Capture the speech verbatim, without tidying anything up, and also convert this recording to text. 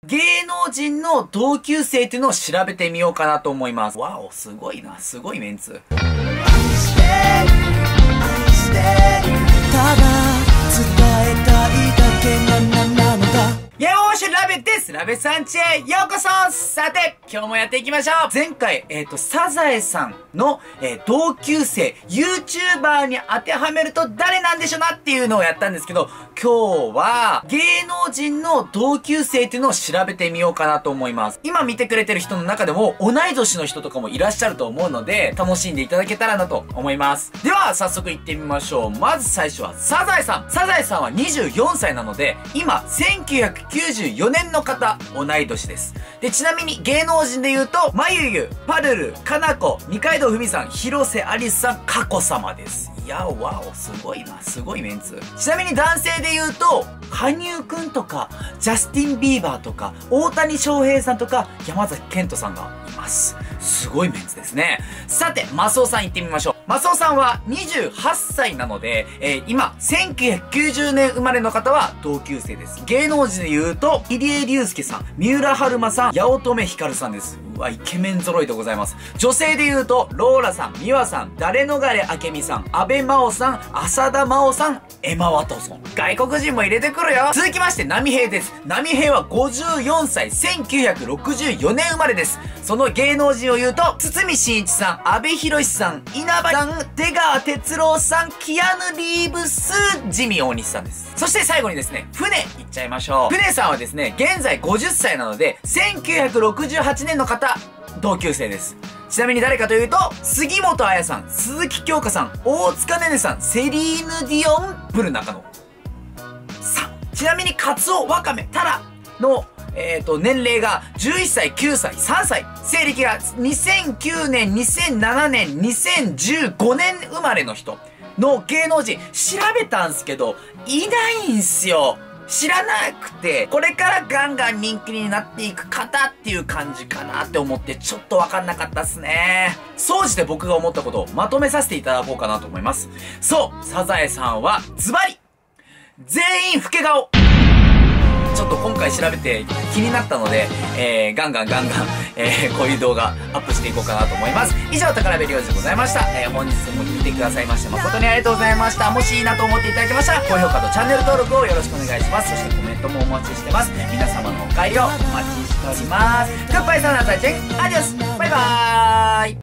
芸能人の同級生っていうのを調べてみようかなと思います。わお、すごいな。すごいメンツ。ただ伝えたいだけななのだ。よーし、ラベです。ラベさんちへようこそ。さて、今日もやっていきましょう。前回、えっと、サザエさんの、えー、同級生、YouTuber に当てはめると誰なんでしょうなっていうのをやったんですけど、今日は、芸能人の同級生っていうのを調べてみようかなと思います。今見てくれてる人の中でも、同い年の人とかもいらっしゃると思うので、楽しんでいただけたらなと思います。では、早速行ってみましょう。まず最初は、サザエさん。サザエさんはにじゅうよんさいなので、今、せんきゅうひゃくきゅうじゅうよねんの方、同い年です。で、ちなみに芸能人で言うと、まゆゆ、パルル、かなこ、二階堂ふみさん、広瀬アリスさん、佳子様です。いや、わお、すごいな。すごいメンツ。ちなみに男性で言うと、羽生くんとか、ジャスティン・ビーバーとか、大谷翔平さんとか、山崎賢人さんがいます。すごいメンツですね。さて、マスオさん行ってみましょう。マスオさんはにじゅうはっさいなので、えー、今、せんきゅうひゃくきゅうじゅうねん生まれの方は同級生です。芸能人で言うと、入江龍介さん、三浦春馬さん、八乙女光さんです。うわ、イケメン揃いでございます。女性で言うと、ローラさん、美和さん、誰逃れ明美さん、安倍真央さん、浅田真央さん、エマ・ワトソン。外国人も入れてくるよ。続きまして、波平です。波平はごじゅうよんさい、せんきゅうひゃくろくじゅうよねん生まれです。その芸能人を言うと、堤真一さん、阿部寛さん、稲葉さん、出川哲朗さん、キアヌ・リーブス、ジミー大西さんです。そして最後にですね、船、いっちゃいましょう。船さんはですね、現在ごじゅっさいなので、せんきゅうひゃくろくじゅうはちねんの方、同級生です。ちなみに誰かというと、杉本彩さん、鈴木京香さん、大塚寧々さん、セリーヌ・ディオン、ブル中野さん。ちなみに、カツオ、ワカメ、タラの、えっと、年齢がじゅういっさい、きゅうさい、さんさい。西暦がにせんきゅうねん、にせんななねん、にせんじゅうごねん生まれの人の芸能人、調べたんすけど、いないんすよ。知らなくて、これからガンガン人気になっていく方っていう感じかなって思って、ちょっとわかんなかったっすね。総じて僕が思ったことをまとめさせていただこうかなと思います。そう、サザエさんは、ズバリ全員老け顔。ちょっと今回調べて気になったので、えー、ガンガンガンガン、えー、こういう動画アップしていこうかなと思います。以上、宝部良二でございました。えー、本日も見てくださいまして誠にありがとうございました。もしいいなと思っていただけましたら、高評価とチャンネル登録をよろしくお願いします。そしてコメントもお待ちしてます。皆様のお帰りをお待ちしております。グッバイさよなら、再见、アディオス、バイバーイ。